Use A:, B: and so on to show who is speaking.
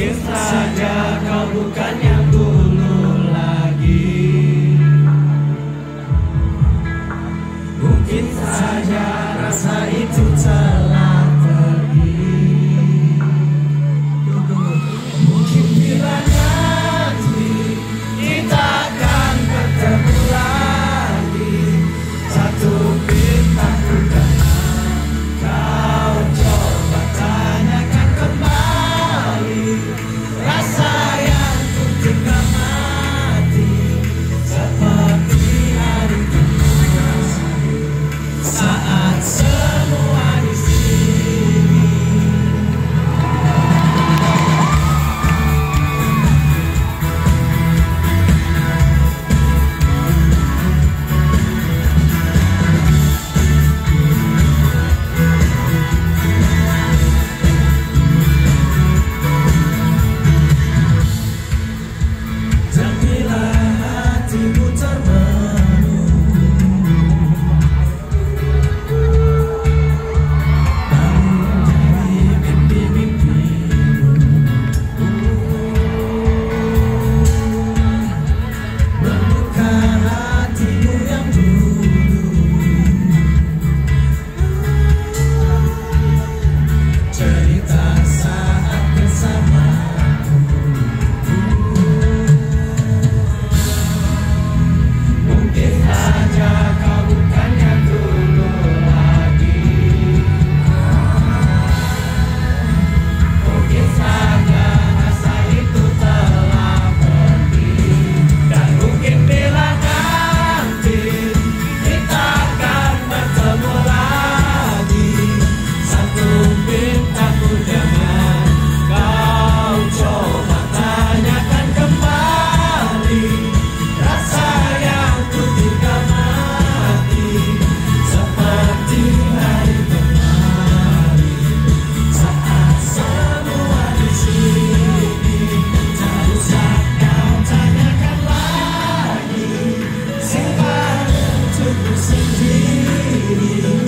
A: Mungkin saja kau bukan yang dulu lagi. Mungkin saja rasa itu telah pergi. Mungkin bila nanti kita akan bertemu lagi, satu bintangku jangan kau coba tanyakan kembali. Rasa yang ku tinggal mati seperti hari kemarin saat semua di sini. Dan bila hatimu termenung, bangun dari mimpi-mimpimu, membuka hatimu yang dulu, cerita saat bersamaku. Mungkin saja kau bukan yang dulu lagi. Mungkin saja rasa itu telah pergi. Dan mungkin bila nanti kita akan bertemu lagi, satu bintangku jangan kau coba tanyakan kembali. Rasa yang ku tinggal mati seperti hari kemarin saat semua di sini. Tak usah kau tanyakan lagi, simpan untukku sendiri.